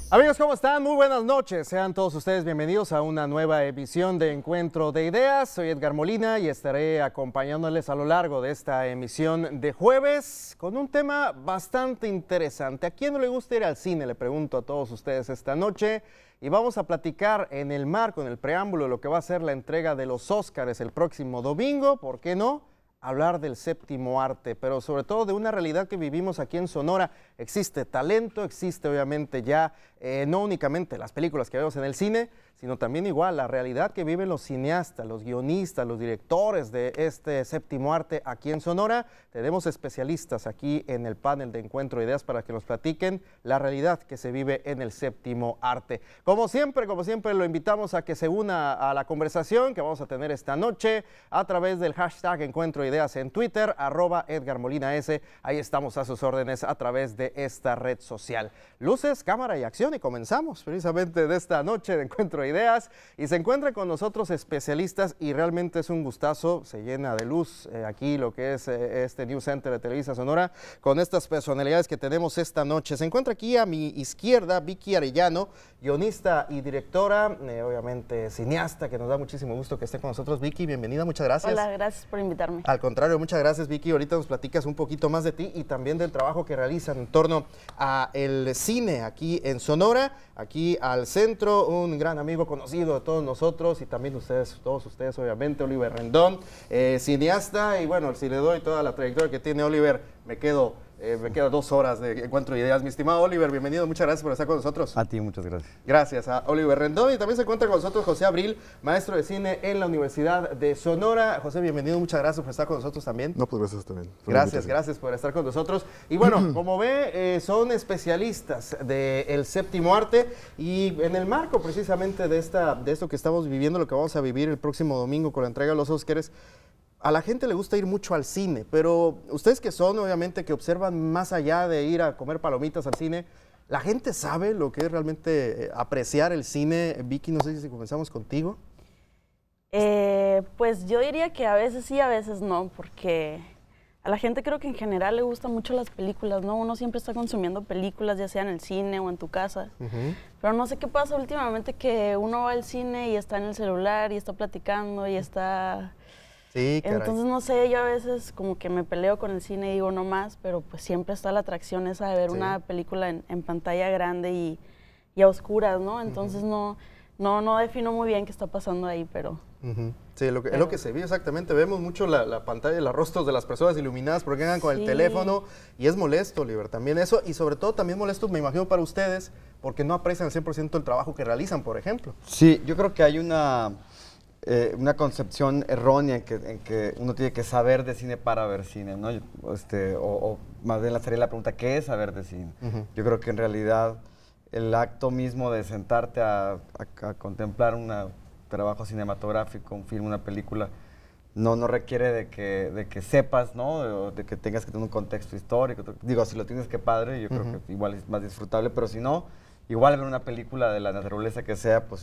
Amigos, ¿cómo están? Muy buenas noches. Sean todos ustedes bienvenidos a una nueva emisión de Encuentro de Ideas. Soy Edgar Molina y estaré acompañándoles a lo largo de esta emisión de jueves con un tema bastante interesante. ¿A quién no le gusta ir al cine? Le pregunto a todos ustedes esta noche. Y vamos a platicar en el marco, en el preámbulo de lo que va a ser la entrega de los Óscares el próximo domingo. ¿Por qué no? Hablar del séptimo arte, pero sobre todo de una realidad que vivimos aquí en Sonora. Existe talento, existe obviamente ya no únicamente las películas que vemos en el cine, sino también igual la realidad que viven los cineastas, los guionistas, los directores de este séptimo arte aquí en Sonora. Tenemos especialistas aquí en el panel de Encuentro de Ideas para que nos platiquen la realidad que se vive en el séptimo arte. Como siempre, lo invitamos a que se una a la conversación que vamos a tener esta noche a través del hashtag Encuentro de Ideas en Twitter, @EdgarMolinaS. Ahí estamos a sus órdenes a través de esta red social. Luces, cámara y acción, y comenzamos precisamente de esta noche de Encuentro de Ideas. Y se encuentran con nosotros especialistas y realmente es un gustazo, se llena de luz aquí lo que es este News Center de Televisa Sonora con estas personalidades que tenemos esta noche. Se encuentra aquí a mi izquierda Vicky Arellano, guionista y directora, obviamente cineasta, que nos da muchísimo gusto que esté con nosotros. Vicky, bienvenida, muchas gracias. Hola, gracias por invitarme. Al contrario, muchas gracias, Vicky. Ahorita nos platicas un poquito más de ti y también del trabajo que realizan en torno a el cine aquí en Sonora, aquí al centro, un gran amigo conocido de todos nosotros y también ustedes, todos ustedes obviamente, Oliver Rendón, cineasta, y bueno, si le doy toda la trayectoria que tiene Oliver, me quedan 2 horas de Encuentro de Ideas. Mi estimado Oliver, bienvenido, muchas gracias por estar con nosotros. A ti, muchas gracias. Gracias a Oliver Rendón, y también se encuentra con nosotros José Abril, maestro de cine en la Universidad de Sonora. José, bienvenido, muchas gracias por estar con nosotros también. No, pues gracias también. Gracias por estar con nosotros. Y bueno, como ve, son especialistas del séptimo arte, y en el marco precisamente de esto que estamos viviendo, lo que vamos a vivir el próximo domingo con la entrega de los Óscares. A la gente le gusta ir mucho al cine, pero ustedes que son, obviamente, que observan más allá de ir a comer palomitas al cine, ¿la gente sabe lo que es realmente apreciar el cine? Vicky, no sé si comenzamos contigo. Pues yo diría que a veces sí, a veces no, porque a la gente creo que en general le gustan mucho las películas, ¿no? Uno siempre está consumiendo películas, ya sea en el cine o en tu casa. Pero no sé qué pasa últimamente, que uno va al cine y está en el celular y está platicando y está... Sí, caray. Entonces, no sé, yo a veces como que me peleo con el cine y digo no más, pero pues siempre está la atracción esa de ver una película en pantalla grande y a oscuras, ¿no? Entonces no defino muy bien qué está pasando ahí, pero... Sí, es lo que se ve exactamente. Vemos mucho la pantalla, los rostros de las personas iluminadas porque andan con el teléfono, y es molesto, Oliver, también eso, y sobre todo también molesto, me imagino, para ustedes, porque no aprecian al 100% el trabajo que realizan, por ejemplo. Sí, yo creo que hay una concepción errónea en que uno tiene que saber de cine para ver cine, ¿no? O más bien sería la pregunta, ¿qué es saber de cine? Yo creo que en realidad el acto mismo de sentarte a contemplar un trabajo cinematográfico, un film, una película, no requiere de que sepas, ¿no? De que tengas que tener un contexto histórico. Digo, si lo tienes, qué padre, yo creo que igual es más disfrutable, pero si no, igual ver una película de la naturaleza que sea, pues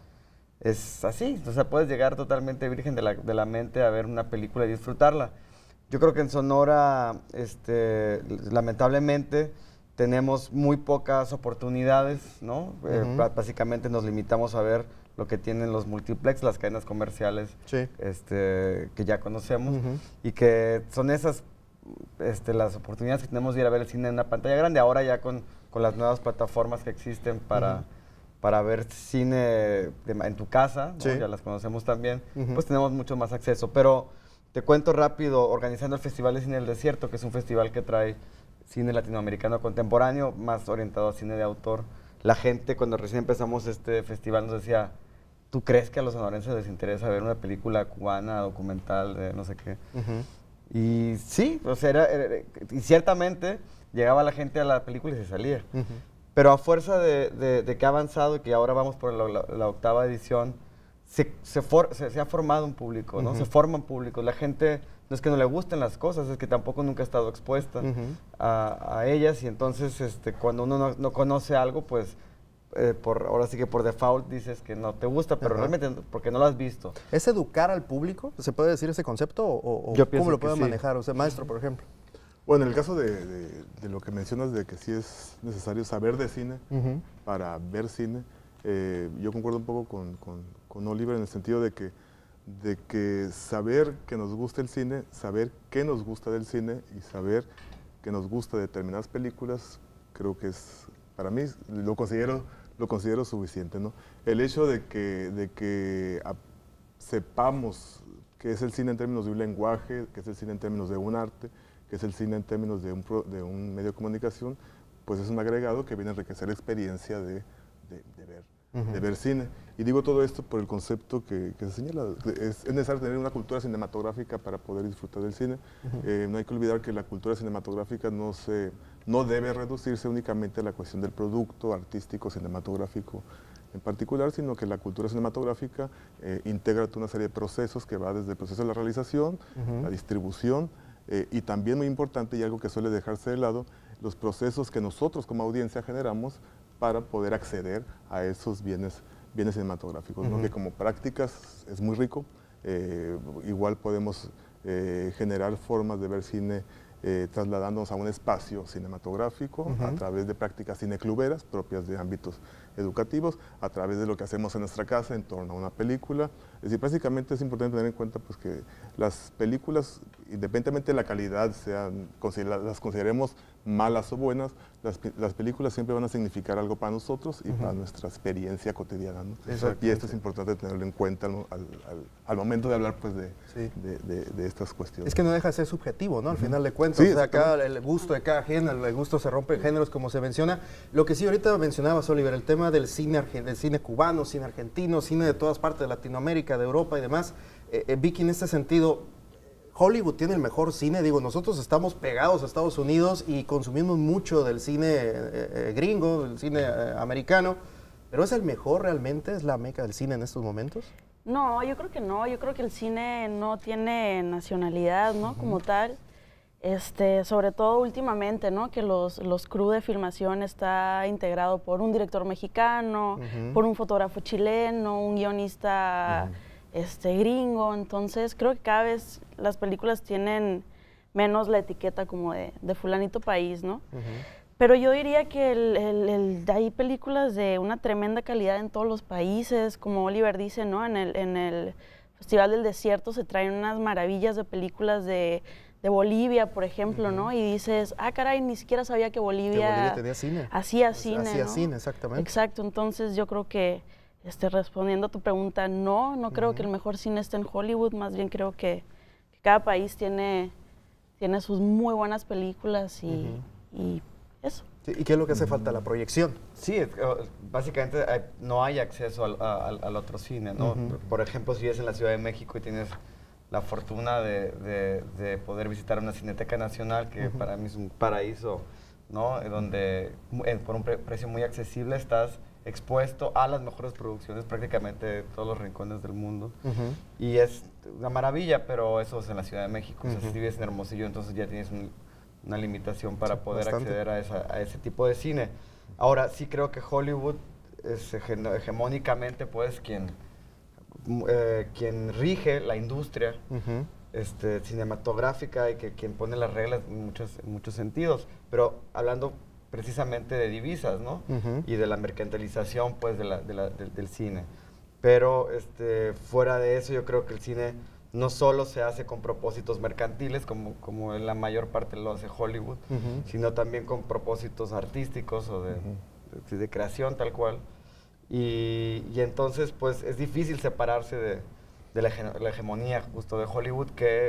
es así. O sea, puedes llegar totalmente virgen de la mente a ver una película y disfrutarla. Yo creo que en Sonora, lamentablemente, tenemos muy pocas oportunidades, ¿no? Básicamente nos limitamos a ver lo que tienen los multiplex, las cadenas comerciales, que ya conocemos, y que son esas las oportunidades que tenemos de ir a ver el cine en una pantalla grande. Ahora ya con las nuevas plataformas que existen para ver cine en tu casa, ¿no? Ya las conocemos también, pues tenemos mucho más acceso. Pero te cuento rápido, organizando el Festival de Cine del Desierto, que es un festival que trae cine latinoamericano contemporáneo, más orientado a cine de autor. La gente, cuando recién empezamos este festival, nos decía, ¿tú crees que a los sonorenses les interesa ver una película cubana, documental, de no sé qué? Y sí, o sea, y ciertamente llegaba la gente a la película y se salía. Pero a fuerza de que ha avanzado y que ahora vamos por la 8ª edición, se ha formado un público, ¿no? Se forman públicos. La gente no es que no le gusten las cosas, es que tampoco nunca ha estado expuesta a ellas, y entonces cuando uno no conoce algo, pues ahora sí que por default dices que no te gusta, pero realmente porque no lo has visto. ¿Es educar al público? ¿Se puede decir ese concepto o Yo cómo lo pueden sí. manejar? O sea, maestro, por ejemplo. Bueno, en el caso de lo que mencionas de que sí es necesario saber de cine para ver cine, yo concuerdo un poco con Oliver en el sentido de que saber que nos gusta el cine, saber qué nos gusta del cine y saber que nos gusta determinadas películas, creo que es, para mí, lo considero suficiente, ¿no? El hecho de que sepamos qué es el cine en términos de un lenguaje, qué es el cine en términos de un arte, qué es el cine en términos de un medio de comunicación, pues es un agregado que viene a enriquecer la experiencia de ver cine. Y digo todo esto por el concepto que se señala. Es necesario tener una cultura cinematográfica para poder disfrutar del cine. No hay que olvidar que la cultura cinematográfica no debe reducirse únicamente a la cuestión del producto artístico cinematográfico en particular, sino que la cultura cinematográfica integra toda una serie de procesos que va desde el proceso de la realización, la distribución, y también muy importante y algo que suele dejarse de lado, los procesos que nosotros como audiencia generamos para poder acceder a esos bienes cinematográficos, ¿no? Que como prácticas es muy rico, igual podemos generar formas de ver cine trasladándonos a un espacio cinematográfico a través de prácticas cinecluberas propias de ámbitos educativos, a través de lo que hacemos en nuestra casa en torno a una película. Es decir, básicamente es importante tener en cuenta pues, que las películas, independientemente de la calidad, las consideremos malas o buenas, las películas siempre van a significar algo para nosotros y para nuestra experiencia cotidiana, ¿no? Y esto es importante tenerlo en cuenta al momento de hablar pues, de estas cuestiones. Es que no deja de ser subjetivo, ¿no? Al final de cuentas, sí, o sea, el gusto de cada género, el gusto se rompe en géneros, como se menciona. Lo que sí ahorita mencionabas, Oliver, el tema del cine cubano, cine argentino, cine de todas partes de Latinoamérica, de Europa y demás. Vicky, en este sentido, Hollywood tiene el mejor cine. Digo, nosotros estamos pegados a Estados Unidos y consumimos mucho del cine gringo, del cine americano, pero ¿es el mejor realmente? ¿Es la meca del cine en estos momentos? No, yo creo que no. Yo creo que el cine no tiene nacionalidad, ¿no? Como tal. Sobre todo últimamente, ¿no? Que los crew de filmación está integrado por un director mexicano, por un fotógrafo chileno, un guionista gringo. Entonces creo que cada vez las películas tienen menos la etiqueta como de fulanito país, ¿no? Pero yo diría que hay películas de una tremenda calidad en todos los países, como Oliver dice, ¿no? En el Festival del Desierto se traen unas maravillas de películas de Bolivia, por ejemplo, ¿no? Y dices, ah, caray, ni siquiera sabía que Bolivia tenía cine. Hacía cine, Hacía ¿no? cine, exactamente. Exacto, entonces yo creo que, respondiendo a tu pregunta, no creo que el mejor cine esté en Hollywood, más bien creo que cada país tiene sus muy buenas películas y eso. Sí, ¿y qué es lo que hace falta? La proyección. Sí, básicamente no hay acceso al otro cine, ¿no? Por ejemplo, si vives en la Ciudad de México y tienes la fortuna de poder visitar una Cineteca Nacional, que para mí es un paraíso, ¿no? Donde por un precio muy accesible estás expuesto a las mejores producciones prácticamente de todos los rincones del mundo. Y es una maravilla, pero eso es en la Ciudad de México. O sea, si vives en Hermosillo, entonces ya tienes una limitación para poder acceder a ese tipo de cine. Ahora, sí creo que Hollywood es hegemónicamente pues quien rige la industria cinematográfica y quien pone las reglas en muchos sentidos, pero hablando precisamente de divisas, ¿no? Y de la mercantilización pues del cine. Pero fuera de eso yo creo que el cine no solo se hace con propósitos mercantiles, como en la mayor parte lo hace Hollywood, sino también con propósitos artísticos o de creación tal cual. Y entonces, pues, es difícil separarse de la hegemonía justo de Hollywood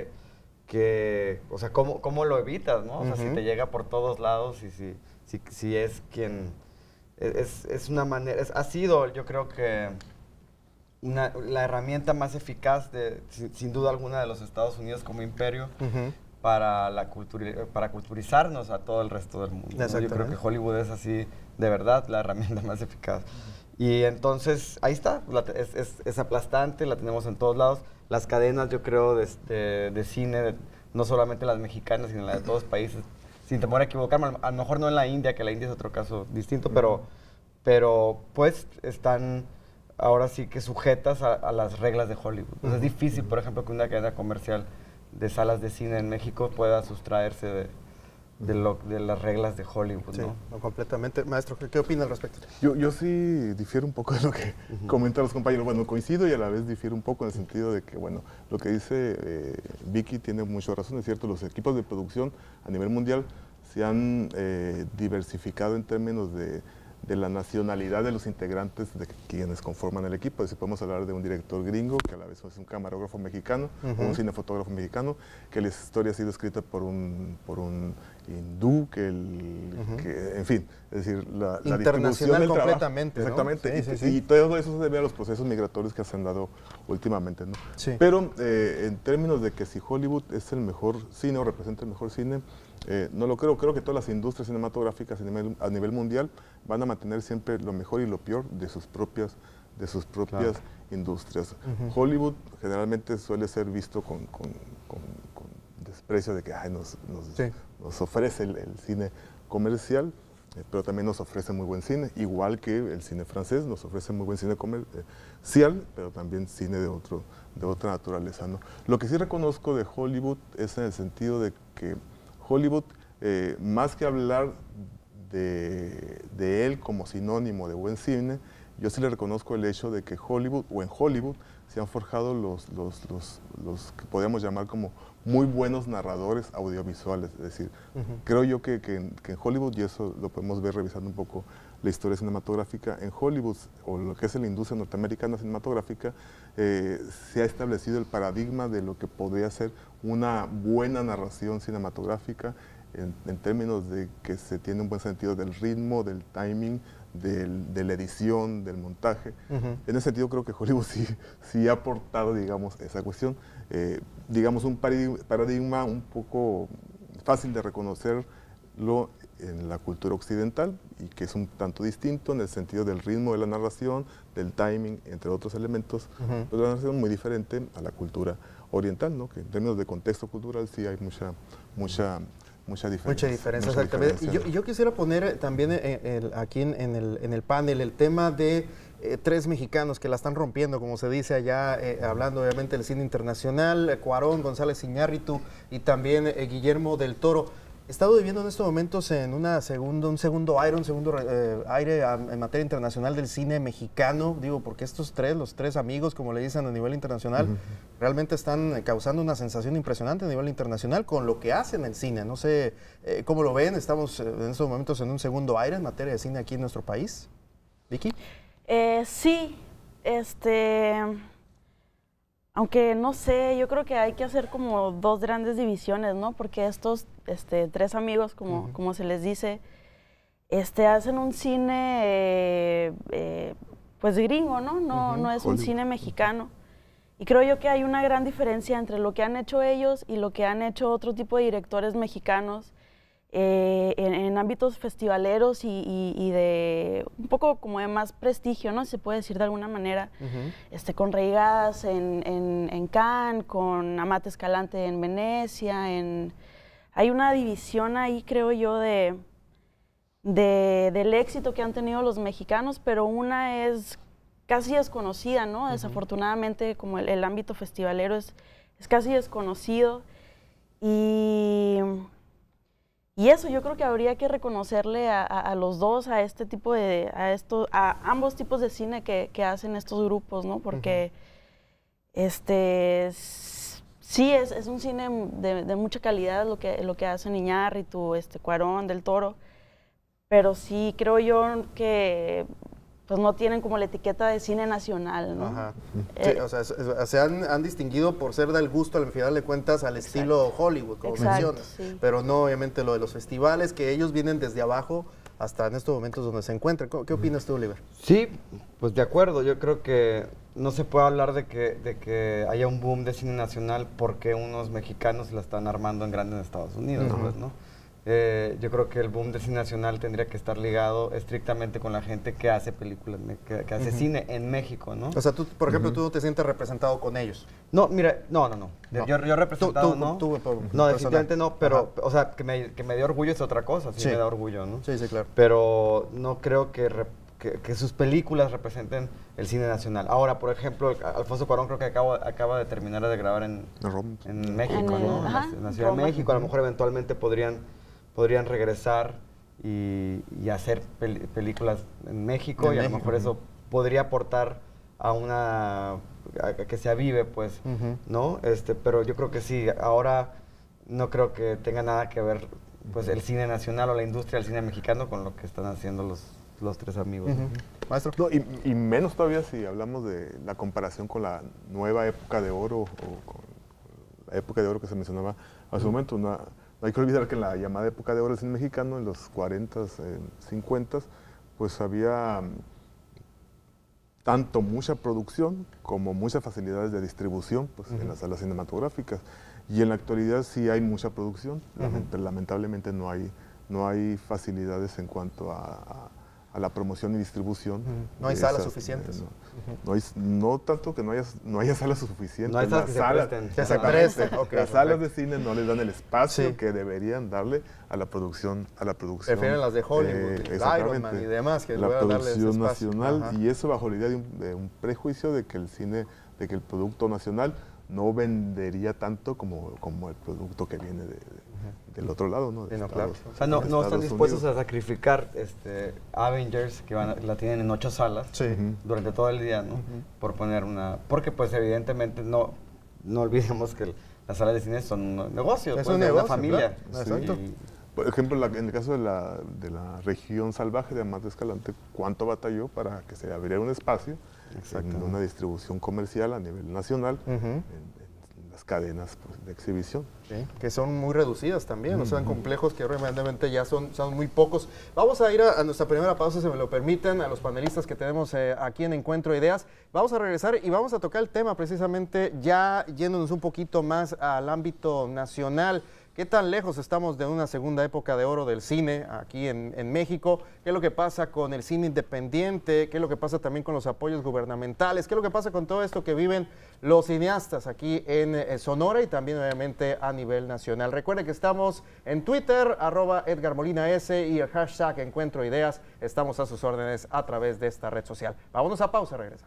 o sea, ¿cómo lo evitas, no? O sea, si te llega por todos lados y si es quien... Es una manera... ha sido, yo creo que... la herramienta más eficaz sin duda alguna de los Estados Unidos como imperio para culturizarnos a todo el resto del mundo, ¿no? Yo creo que Hollywood es así, de verdad, la herramienta más eficaz. Y entonces, ahí está, es aplastante, la tenemos en todos lados. Las cadenas, yo creo, de cine, no solamente las mexicanas, sino las de todos los países, sin temor a equivocarme, a lo mejor no en la India, que la India es otro caso distinto, pero pues están... ahora sí que sujetas a las reglas de Hollywood. Entonces es difícil, por ejemplo, que una cadena comercial de salas de cine en México pueda sustraerse de las reglas de Hollywood, sí, ¿no? No, completamente. Maestro, ¿qué opina al respecto? Yo sí difiero un poco de lo que comentan los compañeros. Bueno, coincido y a la vez difiero un poco en el sentido de que, bueno, lo que dice Vicky tiene mucha razón. Es cierto, los equipos de producción a nivel mundial se han diversificado en términos de la nacionalidad de los integrantes de quienes conforman el equipo. Es decir, podemos hablar de un director gringo, que a la vez es un camarógrafo mexicano, o un cinefotógrafo mexicano, que la historia ha sido escrita por un hindú, en fin, es decir, la distribución del completamente, trabajo. Exactamente, ¿no? Sí. Y todo eso se debe a los procesos migratorios que se han dado últimamente, ¿no? Sí. Pero en términos de que si Hollywood es el mejor cine o representa el mejor cine, no lo creo. Creo que todas las industrias cinematográficas a nivel mundial van a mantener siempre lo mejor y lo peor de sus propias claro. industrias. Hollywood generalmente suele ser visto con desprecio de que nos ofrece el cine comercial, pero también nos ofrece muy buen cine, igual que el cine francés nos ofrece muy buen cine comercial, pero también cine de otra naturaleza, ¿no? Lo que sí reconozco de Hollywood es en el sentido de que Hollywood, más que hablar de él como sinónimo de buen cine, yo sí le reconozco el hecho de que Hollywood, o en Hollywood, se han forjado los que podríamos llamar como muy buenos narradores audiovisuales. Es decir, creo yo que en Hollywood, y eso lo podemos ver revisando un poco la historia cinematográfica, en Hollywood, o lo que es la industria norteamericana cinematográfica, se ha establecido el paradigma de lo que podría ser una buena narración cinematográfica en términos de que se tiene un buen sentido del ritmo, del timing, de la edición, del montaje. En ese sentido creo que Hollywood sí ha aportado, digamos, esa cuestión. Digamos, un paradigma un poco fácil de reconocerlo en la cultura occidental y que es un tanto distinto en el sentido del ritmo de la narración, del timing, entre otros elementos, pero una narración muy diferente a la cultura oriental, ¿no? Que en términos de contexto cultural sí hay mucha diferencia. Mucha diferencia, exactamente. Y yo quisiera poner también aquí en el panel el tema de tres mexicanos que la están rompiendo, como se dice allá, hablando obviamente del cine internacional, Cuarón, González Iñárritu y también Guillermo del Toro. He estado viviendo en estos momentos en un segundo aire en materia internacional del cine mexicano, digo, porque los tres amigos, como le dicen a nivel internacional, realmente están causando una sensación impresionante a nivel internacional con lo que hacen en cine. No sé cómo lo ven, estamos en estos momentos en un segundo aire en materia de cine aquí en nuestro país. ¿Vicky? Sí, aunque no sé, yo creo que hay que hacer como dos grandes divisiones, ¿no? Porque estos tres amigos, como se les dice, hacen un cine pues gringo, ¿no? No es un cine mexicano. Y creo yo que hay una gran diferencia entre lo que han hecho ellos y lo que han hecho otro tipo de directores mexicanos en ámbitos festivaleros y de un poco como de más prestigio, ¿no? Se puede decir de alguna manera, con Reigas en Cannes, con Amate Escalante en Venecia, hay una división ahí, creo yo, del éxito que han tenido los mexicanos, pero una es casi desconocida, ¿no? Desafortunadamente, como el ámbito festivalero es casi desconocido y eso yo creo que habría que reconocerle a los dos, a ambos tipos de cine que hacen estos grupos, ¿no? Porque sí es un cine de mucha calidad lo que hacen Iñárritu, Cuarón, Del Toro, pero sí creo yo que pues no tienen como la etiqueta de cine nacional, ¿no? Sí, o sea, se han distinguido por ser del gusto, al final de cuentas, al estilo Hollywood, como mencionas. Sí. Pero no, obviamente, lo de los festivales, que ellos vienen desde abajo hasta en estos momentos donde se encuentran. ¿Qué opinas tú, Oliver? Sí, pues de acuerdo. Yo creo que no se puede hablar de que haya un boom de cine nacional porque unos mexicanos la están armando en grande en Estados Unidos, pues, ¿no? Yo creo que el boom de cine nacional tendría que estar ligado estrictamente con la gente que hace películas, que hace cine en México, ¿no? O sea, tú, por ejemplo, tú no te sientes representado con ellos. No, mira, no. Yo representado no. No, definitivamente no, pero, o sea, que me dé orgullo es otra cosa, sí me da orgullo, ¿no? Sí, claro. Pero no creo que sus películas representen el cine nacional. Ahora, por ejemplo, Alfonso Cuarón creo que acaba de terminar de grabar en México, ¿no? En la Ciudad de México. A lo mejor eventualmente podrían podrían regresar y hacer películas en México, y a lo mejor eso podría aportar a que se avive, pues, ¿no? Pero yo creo que sí, ahora no creo que tenga nada que ver, pues, el cine nacional o la industria del cine mexicano con lo que están haciendo los tres amigos. Maestro. No, y menos todavía si hablamos de la comparación con la nueva época de oro o con la época de oro que se mencionaba hace un momento. No hay que olvidar que en la llamada época de oro del cine mexicano, en los 40s, 50s, pues había tanto mucha producción como muchas facilidades de distribución, pues, en las salas cinematográficas. Y en la actualidad sí hay mucha producción, lamentablemente no hay facilidades en cuanto a la promoción y distribución. No hay salas suficientes. No tanto que no haya salas suficientes. No hay salas que se presten. Las salas de cine no les dan el espacio que deberían darle a la producción. Prefieren las de Hollywood, Iron Man y demás, que la producción nacional. Y eso bajo la idea de un prejuicio de que el producto nacional no vendería tanto como el producto que viene del otro lado, ¿no? Claro. O sea, no están dispuestos a sacrificar Avengers, que la tienen en 8 salas durante todo el día, ¿no? Por poner porque pues evidentemente no olvidemos que las salas de cine son un negocio, es pues, un de negocio, una familia. Claro. Exacto. Por ejemplo, en el caso de la región salvaje de Amado Escalante, ¿cuánto batalló para que se abriera un espacio en una distribución comercial a nivel nacional en las cadenas, pues, de exhibición? Sí, que son muy reducidas también, o sea, en complejos que realmente ya son muy pocos. Vamos a ir a nuestra primera pausa, si me lo permiten, a los panelistas que tenemos aquí en Encuentro de Ideas. Vamos a regresar y vamos a tocar el tema precisamente ya yéndonos un poquito más al ámbito nacional. ¿Qué tan lejos estamos de una segunda época de oro del cine aquí en México? ¿Qué es lo que pasa con el cine independiente? ¿Qué es lo que pasa también con los apoyos gubernamentales? ¿Qué es lo que pasa con todo esto que viven los cineastas aquí en Sonora y también obviamente a nivel nacional? Recuerden que estamos en Twitter, @EdgarMolinaS y el hashtag Encuentro Ideas. Estamos a sus órdenes a través de esta red social. Vámonos a pausa, regresamos.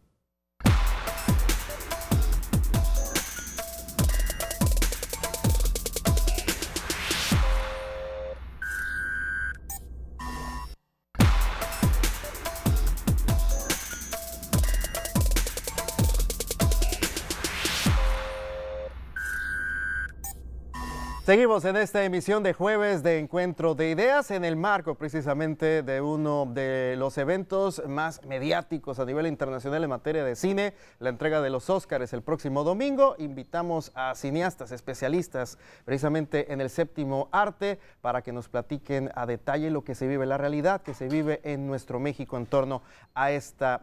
Seguimos en esta emisión de jueves de Encuentro de Ideas en el marco precisamente de uno de los eventos más mediáticos a nivel internacional en materia de cine, la entrega de los Óscares el próximo domingo. Invitamos a cineastas especialistas precisamente en el séptimo arte para que nos platiquen a detalle lo que se vive, la realidad que se vive en nuestro México en torno a esta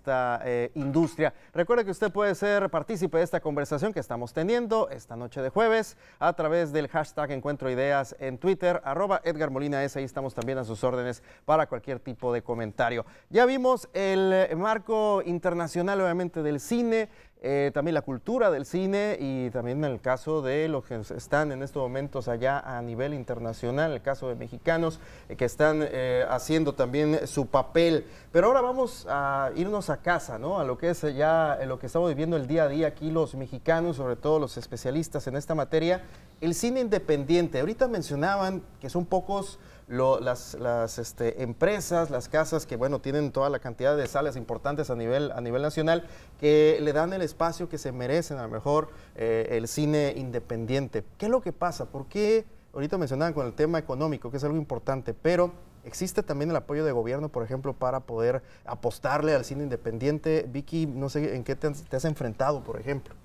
industria. Recuerde que usted puede ser partícipe de esta conversación que estamos teniendo esta noche de jueves a través del hashtag Encuentro Ideas en Twitter, @EdgarMolinaS, ahí estamos también a sus órdenes para cualquier tipo de comentario. Ya vimos el marco internacional obviamente del cine, también la cultura del cine y también el caso de los que están en estos momentos allá a nivel internacional, el caso de mexicanos que están haciendo también su papel. Pero ahora vamos a irnos a casa, ¿no? A lo que es ya lo que estamos viviendo el día a día aquí los mexicanos, sobre todo los especialistas en esta materia, el cine independiente. Ahorita mencionaban que son pocos las empresas, las casas que, bueno, tienen toda la cantidad de salas importantes a nivel nacional, que le dan el espacio que se merecen, a lo mejor, el cine independiente. ¿Qué es lo que pasa? ¿Por qué? Ahorita mencionaban con el tema económico, que es algo importante, pero existe también el apoyo de gobierno, por ejemplo, para poder apostarle al cine independiente. Vicky, no sé en qué te has enfrentado, por ejemplo.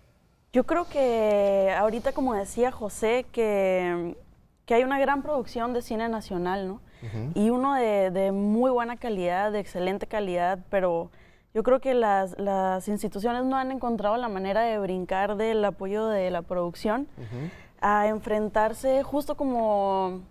Yo creo que ahorita, como decía José, que hay una gran producción de cine nacional, ¿no? Y uno de muy buena calidad, de excelente calidad, pero yo creo que las instituciones no han encontrado la manera de brincar del apoyo de la producción a enfrentarse justo como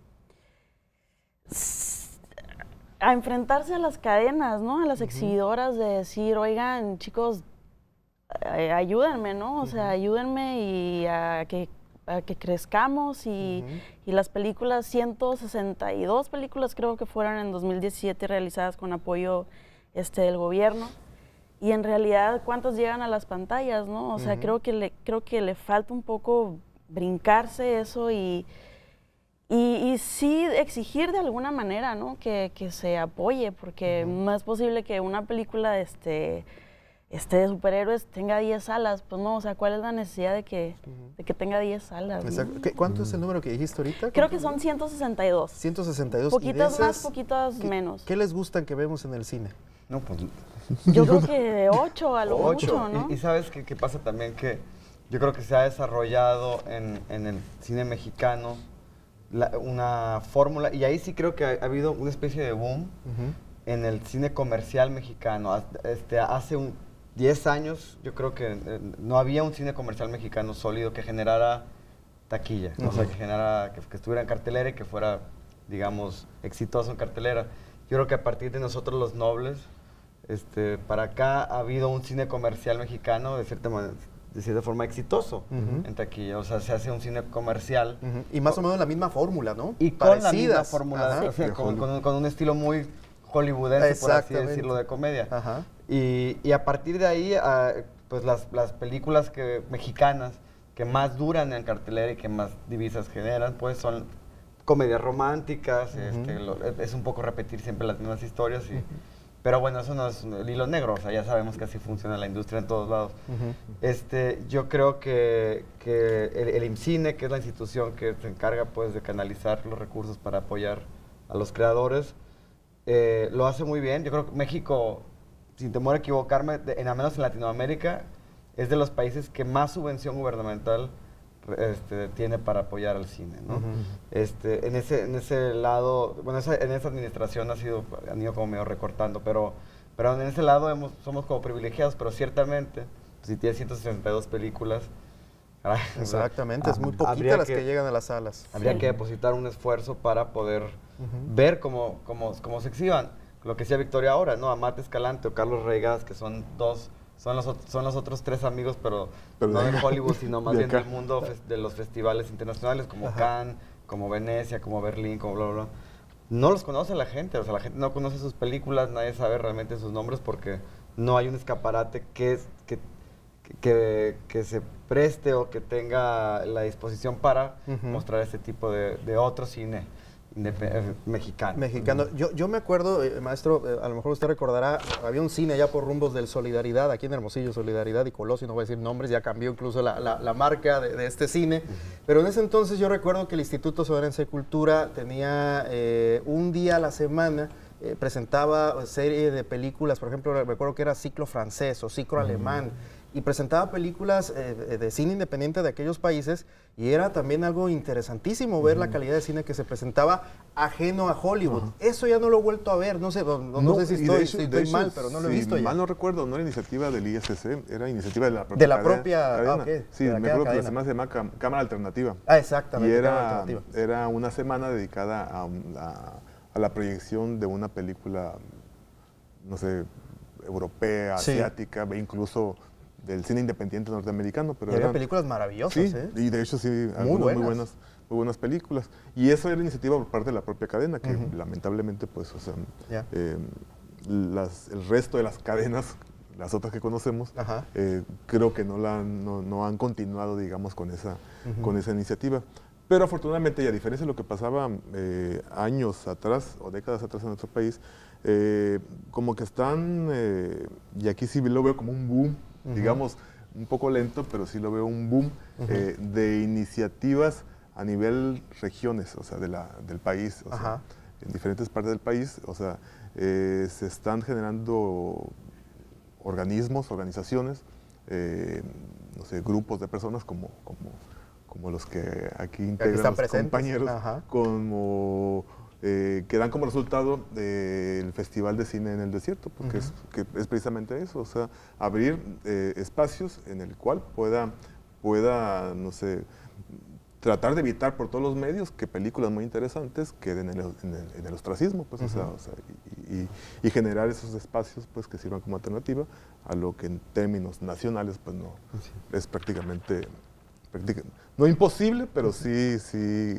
a enfrentarse a las cadenas, ¿no? A las exhibidoras, de decir, oigan, chicos, ayúdenme, ¿no? O sea, ayúdenme y a que crezcamos y las películas, 162 películas creo que fueron en 2017 realizadas con apoyo del gobierno, y en realidad ¿cuántas llegan a las pantallas, no? O sea, creo que le falta un poco brincarse eso y Y sí exigir de alguna manera, ¿no? Que se apoye, porque no es posible que una película de superhéroes tenga 10 salas. Pues no, o sea, ¿cuál es la necesidad de que tenga 10 salas? ¿No? ¿Cuánto es el número que dijiste ahorita? Creo que son 162. 162. Poquitas más, poquitas menos. ¿Qué les gustan que vemos en el cine? No, pues... Yo creo que de 8 a lo 8, ¿no? Y ¿sabes qué pasa también? Que yo creo que se ha desarrollado en el cine mexicano una fórmula, y ahí sí creo que ha habido una especie de boom en el cine comercial mexicano. Hace 10 años yo creo que no había un cine comercial mexicano sólido que generara taquilla, o sea, que estuviera en cartelera y que fuera, digamos, exitoso en cartelera. Yo creo que a partir de nosotros los nobles, para acá ha habido un cine comercial mexicano de cierta forma exitoso en taquilla. O sea, se hace un cine comercial. Y más o menos la misma fórmula, ¿no? Y con la misma fórmula, o sea, con un estilo muy hollywoodense, por así decirlo, de comedia. Y a partir de ahí, pues las películas mexicanas que más duran en cartelera y que más divisas generan, pues son comedias románticas. Es un poco repetir siempre las mismas historias. Pero bueno, eso no es el hilo negro, o sea, ya sabemos que así funciona la industria en todos lados. Yo creo que el IMCINE, que es la institución que se encarga pues de canalizar los recursos para apoyar a los creadores, lo hace muy bien. Yo creo que México, sin temor a equivocarme, al menos en Latinoamérica, es de los países que más subvención gubernamental tiene para apoyar al cine, ¿no? En ese lado, bueno, en esa administración han ido como medio recortando, pero en ese lado somos como privilegiados, pero ciertamente, si tiene 162 películas, caray, exactamente, es muy poquita las que llegan a las salas. Habría que depositar un esfuerzo para poder ver cómo se exhiban. Lo que decía Victoria ahora, ¿no? Amate Escalante o Carlos Reigadas, que son los otros 3 amigos, pero no de Hollywood, sino más bien del mundo de los festivales internacionales, como Cannes, como Venecia, como Berlín, como bla, bla, bla. No los conoce la gente, o sea, la gente no conoce sus películas, nadie sabe realmente sus nombres porque no hay un escaparate que se preste o que tenga la disposición para mostrar este tipo de otro cine mexicano. Yo me acuerdo, maestro, a lo mejor usted recordará, había un cine allá por rumbos del Solidaridad, aquí en Hermosillo, Solidaridad y Colosio, no voy a decir nombres, ya cambió incluso la marca de este cine, pero en ese entonces yo recuerdo que el Instituto Sonorense de Cultura tenía un día a la semana, presentaba serie de películas, por ejemplo, recuerdo que era ciclo francés o ciclo alemán, y presentaba películas de cine independiente de aquellos países, y era también algo interesantísimo ver la calidad de cine que se presentaba ajeno a Hollywood. Eso ya no lo he vuelto a ver, no sé si estoy mal, pero no lo he visto ya. Mal no recuerdo, no era iniciativa del ISC, era iniciativa de la propia cadena. Sí, me acuerdo que se llama Cámara Alternativa. Exactamente, y era una semana dedicada a la proyección de una película, no sé, europea, asiática, incluso del cine independiente norteamericano. Pero eran películas maravillosas, sí, y de hecho sí, algunas muy buenas películas. Y eso era la iniciativa por parte de la propia cadena, que lamentablemente, pues, o sea, el resto de las cadenas, las otras que conocemos, creo que no han continuado, digamos, con esa iniciativa. Pero afortunadamente, y a diferencia de lo que pasaba años atrás o décadas atrás en nuestro país, como que están, y aquí sí lo veo como un boom, digamos, un poco lento, pero sí lo veo un boom de iniciativas a nivel regiones, o sea, del país, o sea, en diferentes partes del país, o sea, se están generando organismos, organizaciones, no sé, grupos de personas como los que aquí integran los compañeros, como que dan como resultado el Festival de Cine en el Desierto, porque es precisamente eso, o sea, abrir espacios en el cual pueda, no sé, tratar de evitar por todos los medios que películas muy interesantes queden en el ostracismo, pues, o sea, y generar esos espacios, pues, que sirvan como alternativa a lo que en términos nacionales, pues, no es prácticamente no imposible, pero sí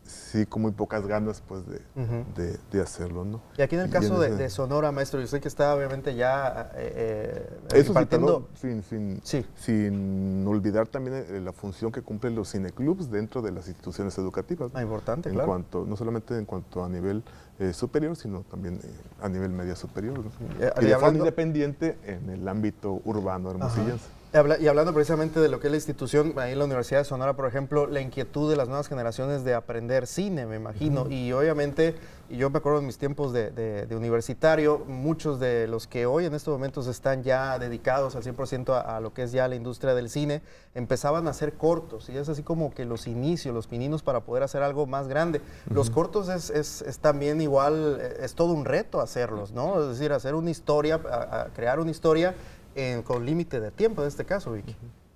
sí con muy pocas ganas pues de hacerlo, ¿no? Y aquí en el caso de Sonora, maestro, yo sé que está obviamente ya eso partiendo sin olvidar también la función que cumplen los cineclubs dentro de las instituciones educativas, ¿no? Importante, en claro. Cuanto, no solamente en cuanto a nivel superior, sino también a nivel media superior, ¿no? Y de forma independiente en el ámbito urbano hermosillense. Y hablando precisamente de lo que es la institución, ahí en la Universidad de Sonora, por ejemplo, la inquietud de las nuevas generaciones de aprender cine, me imagino. Y obviamente, y yo me acuerdo en mis tiempos de universitario, muchos de los que hoy en estos momentos están ya dedicados al 100% a lo que es ya la industria del cine, empezaban a hacer cortos. Y es así como que los inicios, los pininos para poder hacer algo más grande. Los cortos es también igual, es todo un reto hacerlos, ¿no? Es decir, hacer una historia, crear una historia con límite de tiempo, en este caso, Vicky.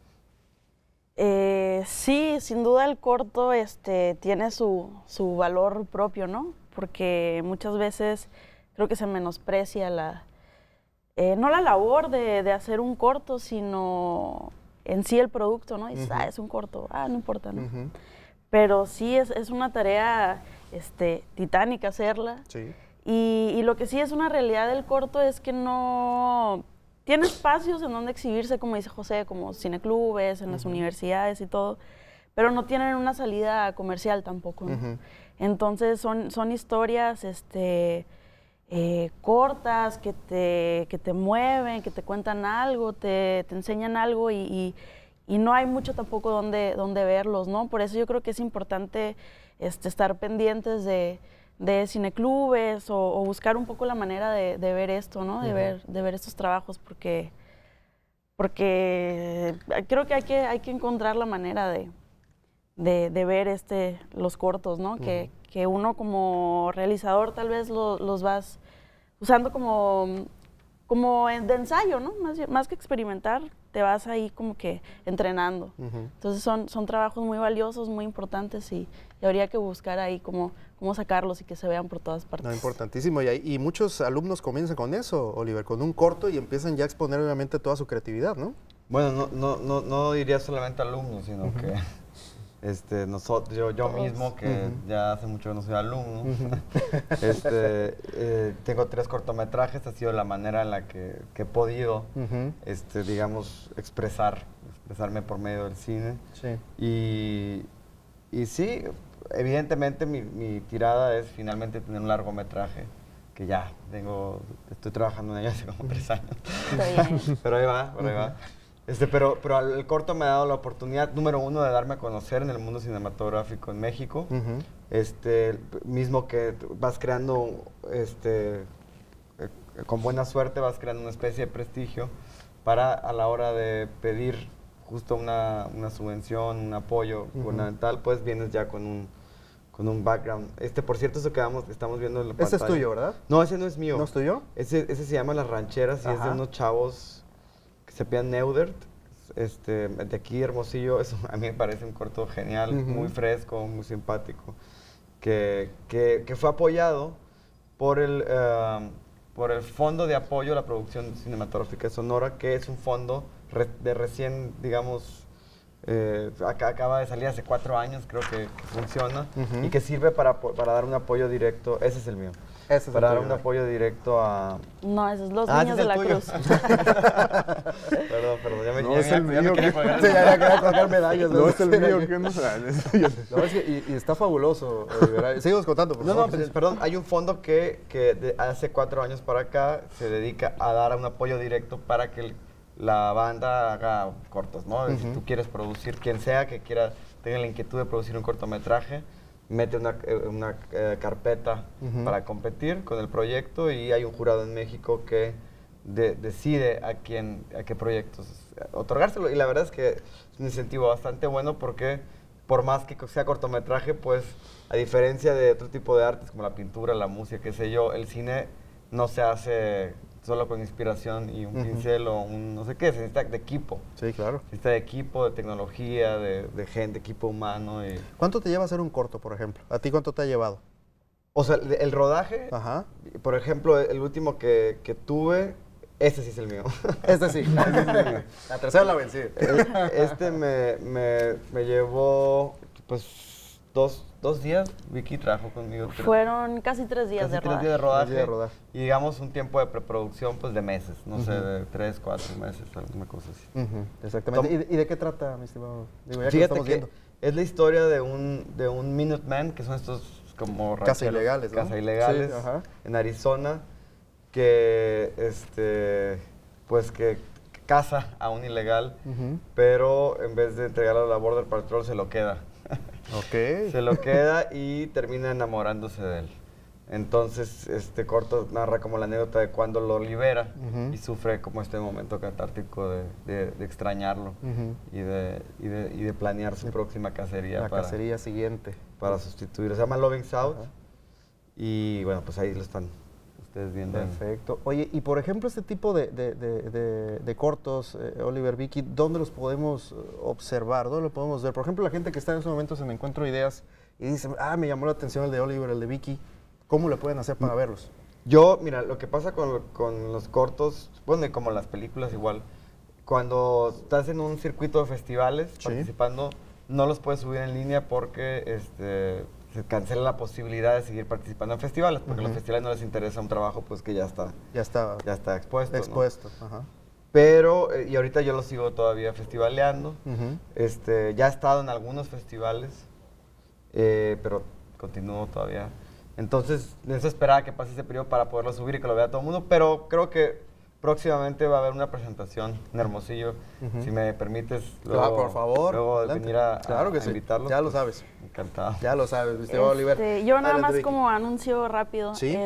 Sí, sin duda el corto tiene su valor propio, ¿no? Porque muchas veces creo que se menosprecia no la labor de hacer un corto, sino en sí el producto, ¿no? Y dices, es un corto, no importa, ¿no? Pero sí es una tarea titánica hacerla. Sí. Y lo que sí es una realidad del corto es que no... Tiene espacios en donde exhibirse, como dice José, como cineclubes, en las universidades y todo, pero no tienen una salida comercial tampoco, ¿no? Entonces son historias cortas que te mueven, que te cuentan algo, te enseñan algo y no hay mucho tampoco donde verlos, ¿no? Por eso yo creo que es importante estar pendientes de cineclubes o buscar un poco la manera de ver esto, ¿no? De ver estos trabajos, porque creo que hay que encontrar la manera de ver los cortos, ¿no? Que uno como realizador tal vez los vas usando como de ensayo, ¿no? Más que experimentar, te vas ahí como que entrenando. Entonces son trabajos muy valiosos, muy importantes y habría que buscar ahí cómo sacarlos y que se vean por todas partes. No, importantísimo. Y muchos alumnos comienzan con eso, Oliver, con un corto y empiezan ya a exponer obviamente toda su creatividad, ¿no? Bueno, no diría solamente alumnos, sino que yo mismo, que ya hace mucho que no soy alumno, tengo 3 cortometrajes, ha sido la manera en la que he podido, digamos, expresarme por medio del cine. Sí. Y sí, evidentemente mi tirada es finalmente tener un largometraje, que ya estoy trabajando en ello hace como 3 años. Está bien. Pero ahí va. Pero el corto me ha dado la oportunidad, número 1, de darme a conocer en el mundo cinematográfico en México. Mismo que vas creando, con buena suerte, vas creando una especie de prestigio para a la hora de pedir justo una subvención, un apoyo gubernamental, pues vienes ya con un background. Por cierto, eso que estamos viendo en la pantalla. Ese es tuyo, ¿verdad? No, ese no es mío. ¿No es tuyo? Ese se llama Las Rancheras y es de unos chavos que se llaman Neudert, de aquí Hermosillo. Eso a mí me parece un corto genial, muy fresco, muy simpático, que fue apoyado por el Fondo de Apoyo a la Producción Cinematográfica de Sonora, que es un fondo de recién, digamos, acaba de salir hace 4 años, creo que funciona, y que sirve para dar un apoyo directo. Ese es el mío. Para dar un apoyo directo a... No, esos son los niños de la Cruz. Perdón, ya me no, es el mío. Ya quería colgar medallas. No, es el mío. ¿Qué no? Y está fabuloso. Seguimos contando, por favor. Perdón. Hay un fondo que hace 4 años para acá se dedica a dar un apoyo directo para que la banda haga cortos, ¿no? Si tú quieres producir, quien sea que tenga la inquietud de producir un cortometraje, mete una carpeta para competir con el proyecto y hay un jurado en México que decide a qué proyectos otorgárselo. Y la verdad es que es un incentivo bastante bueno porque por más que sea cortometraje, pues a diferencia de otro tipo de artes como la pintura, la música, qué sé yo, el cine no se hace solo con inspiración y un pincel o un no sé qué, se necesita de equipo. Sí, claro. Se necesita de equipo, de tecnología, de gente, equipo humano. ¿Cuánto te lleva hacer un corto, por ejemplo? ¿A ti cuánto te ha llevado? O sea, el rodaje, por ejemplo, el último que tuve, este sí es el mío. Este sí. La tercera la vencí. Me llevó, pues, 2 días, Vicky trabajó conmigo. Fueron casi 3 días de rodaje. 3 días de rodaje. Y digamos un tiempo de preproducción pues de meses, no sé, de 3, 4 meses, alguna cosa así. Exactamente. ¿Y de qué trata, mi estimado? Digo, ya Fíjate que es la historia de un Minuteman, que son estos como Casa ilegales, ¿no? Casa ilegales, sí, en Arizona, que pues que caza a un ilegal, pero en vez de entregarlo a la Border Patrol se lo queda. Se lo queda y termina enamorándose de él. Entonces, corto narra como la anécdota de cuando lo libera y sufre como este momento catártico de extrañarlo y de planear su próxima cacería. La cacería siguiente. Para sustituir. Se llama Loving South. Y bueno, pues ahí lo están ustedes viendo. Perfecto. Oye, y por ejemplo, este tipo de cortos, Oliver, Vicky, ¿dónde los podemos observar? ¿Dónde lo podemos ver? Por ejemplo, la gente que está en estos momentos en Encuentro de Ideas y dice, me llamó la atención el de Oliver, el de Vicky, ¿cómo le pueden hacer para verlos? Mira, lo que pasa con los cortos, bueno, y como las películas igual, cuando estás en un circuito de festivales participando, no los puedes subir en línea porque se cancela la posibilidad de seguir participando en festivales, porque a los festivales no les interesa un trabajo pues que ya está expuesto. ¿No? Pero, y ahorita yo lo sigo todavía festivaleando, ya he estado en algunos festivales, pero continúo todavía. Entonces, necesito esperar a que pase ese periodo para poderlo subir y que lo vea todo el mundo, pero creo que próximamente va a haber una presentación en Hermosillo, si me permites. Luego, por favor. Luego venir a invitarlos. Ya lo sabes. Encantado. Ya lo sabes, Oliver. Yo nada más como anuncio rápido. ¿Sí?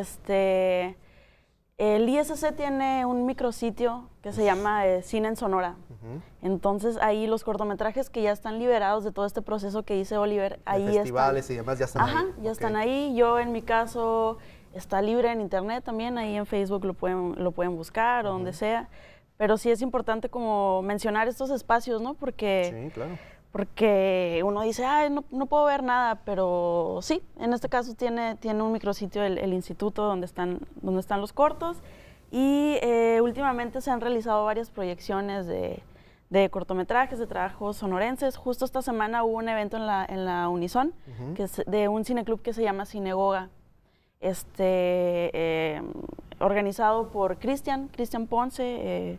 El ISC tiene un micrositio que se llama Cine en Sonora. Entonces ahí los cortometrajes que ya están liberados de todo este proceso que dice Oliver, ahí están. Festivales y demás ya están ahí. Ya están ahí. Yo en mi caso está libre en internet también, ahí en Facebook lo pueden buscar o donde sea. Pero sí es importante como mencionar estos espacios, ¿no? Porque, porque uno dice, no puedo ver nada, pero sí, en este caso tiene un micrositio el instituto donde están los cortos. Y últimamente se han realizado varias proyecciones de cortometrajes, de trabajos sonorenses. Justo esta semana hubo un evento en la Unison, que es de un cineclub que se llama Cinegoga, organizado por Cristian Ponce,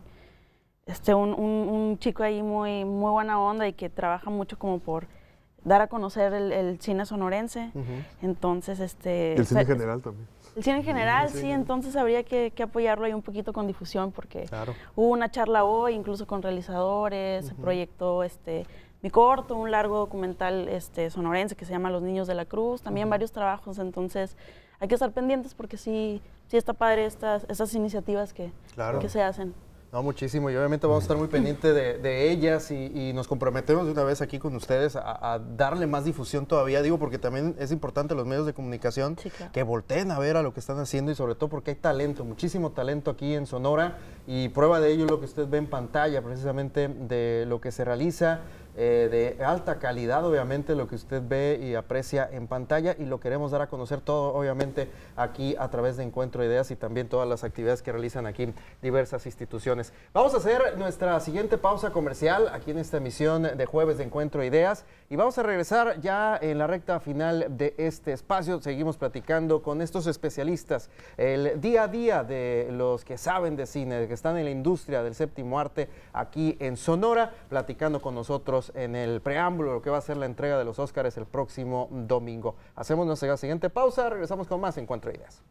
un chico ahí muy buena onda y que trabaja mucho como por dar a conocer el cine sonorense. Entonces, el cine general también. El cine en general, sí, entonces habría que apoyarlo ahí un poquito con difusión porque hubo una charla hoy, incluso con realizadores, se proyectó mi corto, un largo documental sonorense que se llama Los Niños de la Cruz, también varios trabajos, entonces hay que estar pendientes porque sí está padre estas iniciativas que se hacen. No, muchísimo, y obviamente vamos a estar muy pendientes de ellas y nos comprometemos de una vez aquí con ustedes a darle más difusión todavía, digo, porque también es importante los medios de comunicación que volteen a ver a lo que están haciendo y sobre todo porque hay talento, muchísimo talento aquí en Sonora y prueba de ello es lo que usted ve en pantalla precisamente de lo que se realiza, de alta calidad obviamente lo que usted ve y aprecia en pantalla y lo queremos dar a conocer todo obviamente aquí a través de Encuentro de Ideas y también todas las actividades que realizan aquí diversas instituciones. Vamos a hacer nuestra siguiente pausa comercial aquí en esta emisión de jueves de Encuentro de Ideas y vamos a regresar ya en la recta final de este espacio. Seguimos platicando con estos especialistas, el día a día de los que saben de cine, que están en la industria del séptimo arte aquí en Sonora, platicando con nosotros en el preámbulo, lo que va a ser la entrega de los Óscares el próximo domingo. Hacemos nuestra siguiente pausa, regresamos con más Encuentro de Ideas.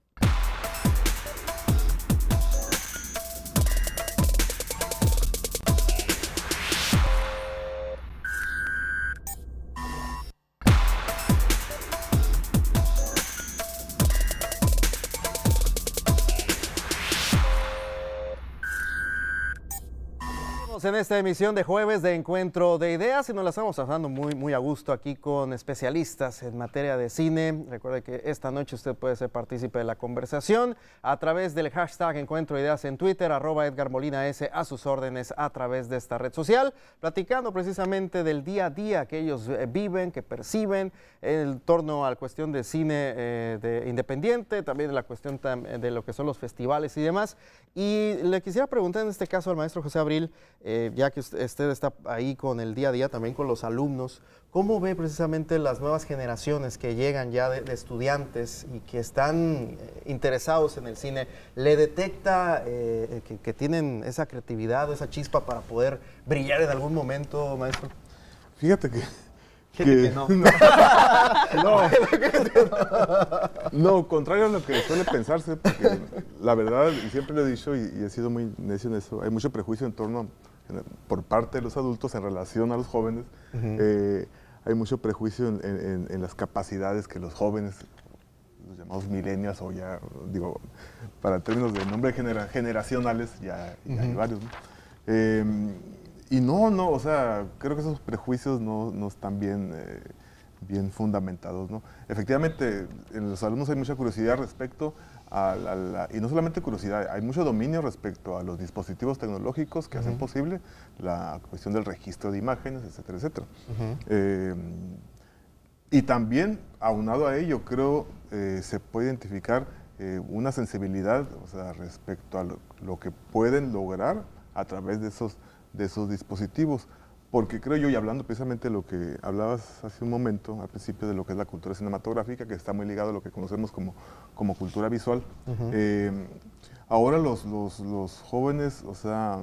En esta emisión de jueves de Encuentro de Ideas y nos la estamos pasando muy a gusto aquí con especialistas en materia de cine. Recuerde que esta noche usted puede ser partícipe de la conversación a través del hashtag Encuentro de Ideas en Twitter, @EdgarMolinaS, a sus órdenes a través de esta red social, platicando precisamente del día a día que ellos viven, que perciben en torno a la cuestión de cine independiente, también de la cuestión de lo que son los festivales y demás. Y le quisiera preguntar en este caso al maestro José Abril, ya que usted está ahí con el día a día, también con los alumnos, ¿cómo ve precisamente las nuevas generaciones que llegan ya de estudiantes y que están interesados en el cine? ¿Le detecta que tienen esa creatividad, esa chispa para poder brillar en algún momento, maestro? Fíjate que no. No, contrario a lo que suele pensarse, porque la verdad, y siempre lo he dicho y he sido muy necio en eso, hay mucho prejuicio en torno, por parte de los adultos en relación a los jóvenes. Hay mucho prejuicio en las capacidades que los jóvenes, los llamados millennials, o ya, digo, para términos de nombre generacionales, ya hay varios, ¿no? Y no, o sea, creo que esos prejuicios no están bien fundamentados, ¿no? Efectivamente, en los alumnos hay mucha curiosidad respecto y no solamente curiosidad, hay mucho dominio respecto a los dispositivos tecnológicos que hacen posible la cuestión del registro de imágenes, etcétera, etcétera. Y también, aunado a ello, creo se puede identificar una sensibilidad, o sea, respecto a lo que pueden lograr a través de esos dispositivos, porque creo yo, y hablando precisamente de lo que hablabas hace un momento, al principio, de lo que es la cultura cinematográfica, que está muy ligado a lo que conocemos como cultura visual, ahora los jóvenes, o sea,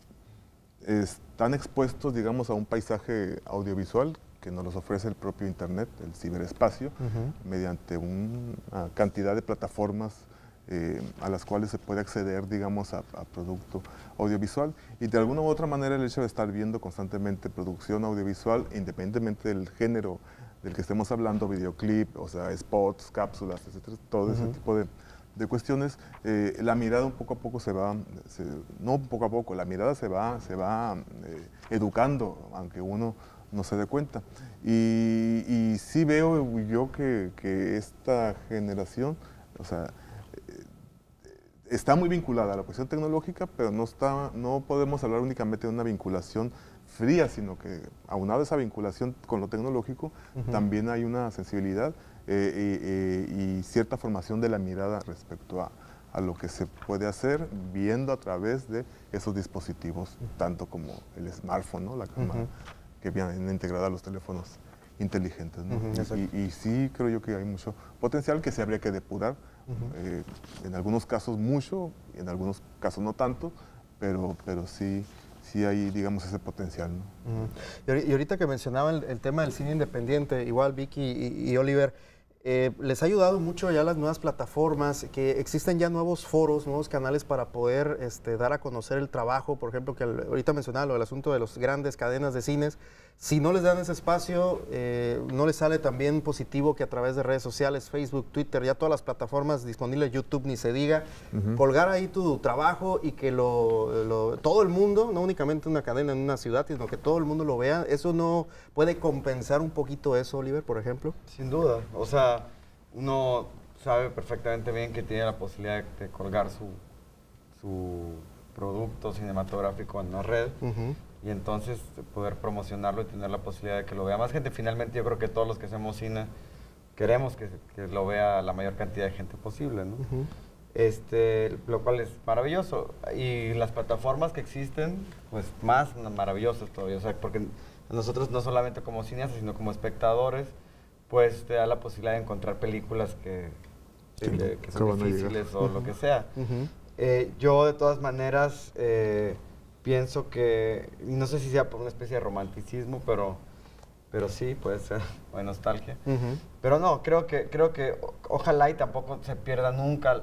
están expuestos, digamos, a un paisaje audiovisual que nos los ofrece el propio Internet, el ciberespacio, mediante una cantidad de plataformas a las cuales se puede acceder, digamos, a producto audiovisual, y de alguna u otra manera el hecho de estar viendo constantemente producción audiovisual, independientemente del género del que estemos hablando, videoclip, o sea, spots, cápsulas, etcétera, todo ese tipo de cuestiones, la mirada poco a poco no poco a poco, la mirada se va educando, aunque uno no se dé cuenta. Y sí veo yo que esta generación, o sea, está muy vinculada a la cuestión tecnológica, pero no podemos hablar únicamente de una vinculación fría, sino que aunado a esa vinculación con lo tecnológico, también hay una sensibilidad y cierta formación de la mirada respecto a lo que se puede hacer viendo a través de esos dispositivos, tanto como el smartphone, ¿no? La cámara que viene integrada a los teléfonos inteligentes, ¿no? Y sí creo yo que hay mucho potencial que se habría que depurar, en algunos casos mucho, y en algunos casos no tanto, pero sí hay, digamos, ese potencial, ¿no? Y ahorita que mencionaban el tema del cine independiente, igual Vicky y Oliver, les ha ayudado mucho ya las nuevas plataformas, que existen ya nuevos foros, nuevos canales para poder dar a conocer el trabajo, por ejemplo, que ahorita mencionaba el asunto de las grandes cadenas de cines. Si no les dan ese espacio, no les sale tan bien positivo que a través de redes sociales, Facebook, Twitter, ya todas las plataformas disponibles, YouTube ni se diga, colgar ahí tu trabajo y que todo el mundo, no únicamente una cadena en una ciudad, sino que todo el mundo lo vea. ¿Eso no puede compensar un poquito eso, Oliver, por ejemplo? Sin duda, o sea, uno sabe perfectamente bien que tiene la posibilidad de colgar su producto cinematográfico en la red, y entonces poder promocionarlo y tener la posibilidad de que lo vea más gente. Finalmente yo creo que todos los que hacemos cine queremos que lo vea la mayor cantidad de gente posible, ¿no? Lo cual es maravilloso. Y las plataformas que existen, pues más maravillosas todavía, o sea, porque nosotros no solamente como cineastas, sino como espectadores, pues te da la posibilidad de encontrar películas que son difíciles o lo que sea. Yo de todas maneras pienso que, y no sé si sea por una especie de romanticismo, pero sí, puede ser, o de nostalgia. Pero no, creo que ojalá y tampoco se pierda nunca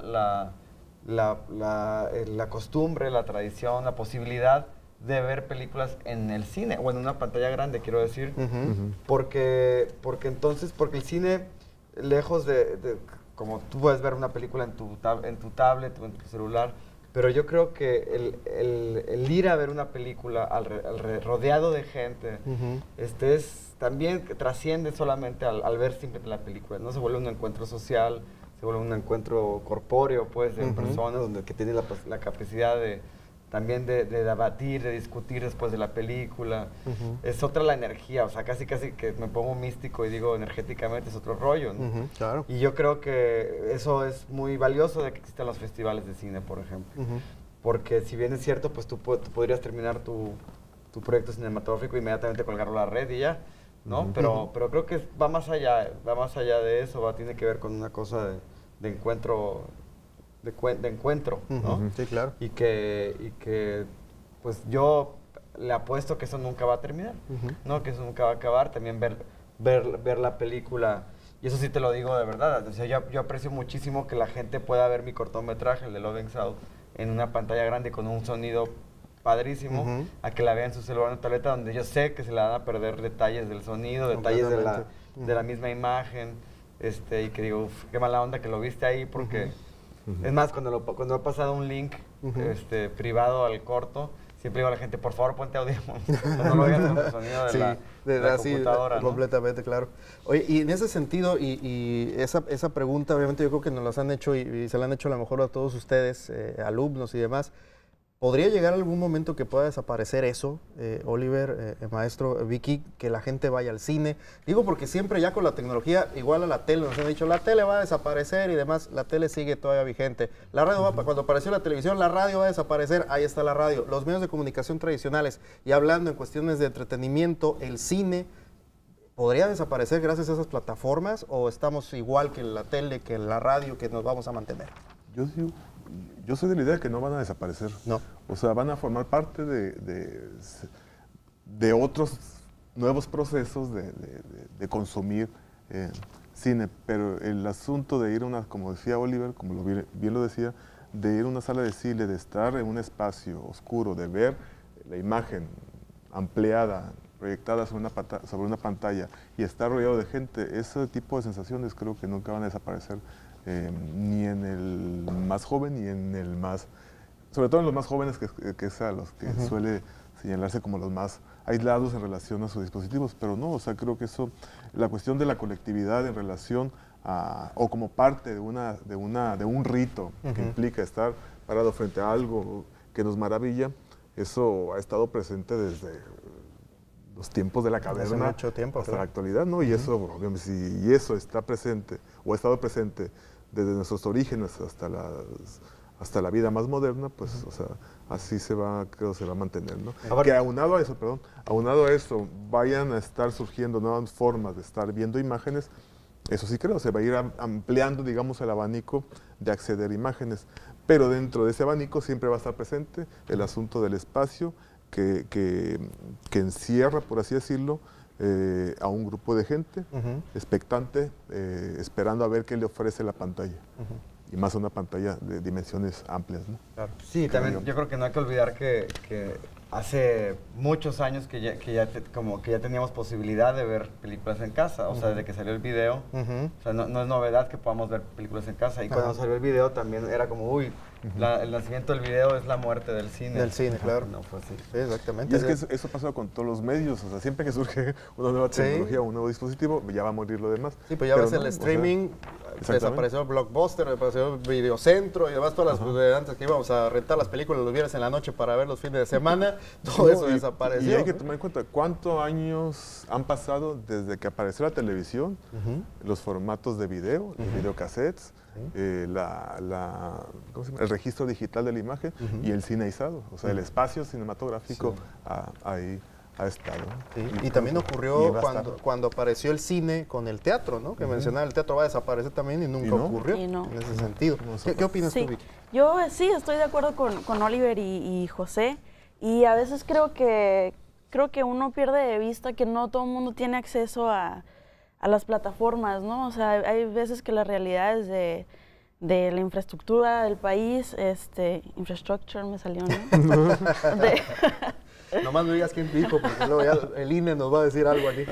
la costumbre, la tradición, la posibilidad de ver películas en el cine, o en una pantalla grande, quiero decir, porque el cine, lejos de como tú puedes ver una película en tu tablet o en tu celular, pero yo creo que el ir a ver una película rodeado de gente, también trasciende solamente al ver simplemente la película, ¿no? Se vuelve un encuentro social, se vuelve un encuentro corpóreo, pues, de personas que tienen la capacidad también de debatir, de discutir después de la película. Es otra la energía, o sea, casi que me pongo místico y digo energéticamente es otro rollo, ¿no? Claro. Y yo creo que eso es muy valioso de que existan los festivales de cine, por ejemplo. Porque si bien es cierto, pues tú podrías terminar tu tu proyecto cinematográfico, inmediatamente colgarlo a la red y ya, ¿no? Pero creo que va más allá de eso, tiene que ver con una cosa de encuentro, ¿no? Sí, claro. Y que pues yo le apuesto que eso nunca va a terminar, ¿no? Que eso nunca va a acabar. También ver la película, y eso sí te lo digo de verdad, o sea, yo aprecio muchísimo que la gente pueda ver mi cortometraje, el de Loving South, en una pantalla grande con un sonido padrísimo, a que la vean en su celular o en tableta, donde yo sé que se le van a perder detalles del sonido, detalles de la misma imagen, y que digo, uf, qué mala onda que lo viste ahí, porque es más, cuando ha pasado un link privado al corto, siempre digo a la gente, por favor, ponte audífonos, no lo oigas con el sonido de la computadora, ¿no? Completamente, claro. Oye, y en ese sentido, y esa pregunta, obviamente, yo creo que nos las han hecho y se la han hecho a lo mejor a todos ustedes, alumnos y demás. ¿Podría llegar algún momento que pueda desaparecer eso, Oliver, maestro, Vicky, que la gente vaya al cine? Digo porque siempre ya con la tecnología, igual a la tele, nos han dicho, la tele va a desaparecer y demás, la tele sigue todavía vigente. La radio cuando apareció la televisión, la radio va a desaparecer, ahí está la radio. Los medios de comunicación tradicionales, y hablando en cuestiones de entretenimiento, el cine, ¿podría desaparecer gracias a esas plataformas o estamos igual que en la tele, que en la radio, que nos vamos a mantener? Yo soy de la idea que no van a desaparecer. No. O sea, van a formar parte de otros nuevos procesos de consumir cine. Pero el asunto de ir a una, como decía Oliver, como bien lo decía, de ir a una sala de cine, de estar en un espacio oscuro, de ver la imagen ampliada, proyectada sobre una pantalla y estar rodeado de gente, ese tipo de sensaciones creo que nunca van a desaparecer. Ni en el más joven ni en el más, sobre todo en los más jóvenes, que es a los que suele señalarse como los más aislados en relación a sus dispositivos, pero no, o sea, creo que eso, la cuestión de la colectividad en relación a, o como parte de un rito que implica estar parado frente a algo que nos maravilla, eso ha estado presente desde los tiempos de la caverna mucho tiempo, hasta la actualidad, ¿no? Y eso, obviamente, si eso está presente, o ha estado presente desde nuestros orígenes hasta la vida más moderna, pues, o sea, así creo se va a mantener, ¿no? Que aunado a eso, vayan a estar surgiendo nuevas formas de estar viendo imágenes, eso sí creo, se va a ir ampliando, digamos, el abanico de acceder a imágenes, pero dentro de ese abanico siempre va a estar presente el asunto del espacio, que encierra, por así decirlo, a un grupo de gente expectante, esperando a ver qué le ofrece la pantalla. Y más una pantalla de dimensiones amplias, ¿no? Claro. Sí, también yo creo que no hay que olvidar que hace muchos años que ya teníamos posibilidad de ver películas en casa, o sea, desde que salió el video, o sea, no es novedad que podamos ver películas en casa, y cuando salió el video también era como, uy, el nacimiento del video es la muerte del cine. Del cine, claro. No, pues sí. Sí, exactamente. Y es que eso pasa con todos los medios, o sea, siempre que surge una nueva tecnología, un nuevo dispositivo, ya va a morir lo demás. Sí, pues ya ves el streaming, desapareció Blockbuster, desapareció Videocentro y demás, todas las de antes que íbamos a rentar las películas los viernes en la noche para ver los fines de semana, todo eso desapareció. Y hay que tomar en cuenta cuántos años han pasado desde que apareció la televisión, los formatos de video, los videocassettes, ¿cómo se llama? El registro digital de la imagen y el cineizado, o sea, el espacio cinematográfico ahí ha estado. Sí. Y también ocurrió cuando apareció el cine con el teatro, ¿no? Que mencionaba, el teatro va a desaparecer también y nunca ocurrió en ese sentido. ¿Qué opinas tú, Vicky? Yo sí estoy de acuerdo con Oliver y José, y a veces creo que uno pierde de vista que no todo el mundo tiene acceso a las plataformas, ¿no? O sea, hay veces que las realidades de la infraestructura del país, infrastructure me salió, ¿no? Nomás no digas quién dijo, porque luego ya el INE nos va a decir algo aquí.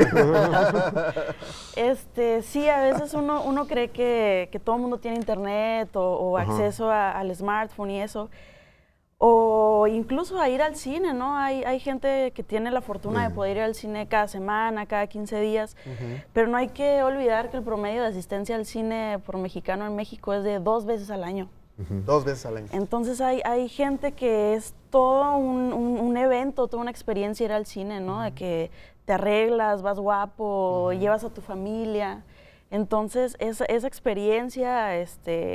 Sí, a veces uno cree que todo el mundo tiene internet o acceso al smartphone y eso. O incluso a ir al cine, ¿no? Hay gente que tiene la fortuna de poder ir al cine cada semana, cada 15 días, pero no hay que olvidar que el promedio de asistencia al cine por mexicano en México es de 2 veces al año. 2 veces al año. Entonces hay gente que es todo un evento, toda una experiencia ir al cine, ¿no? De que te arreglas, vas guapo, llevas a tu familia. Entonces esa experiencia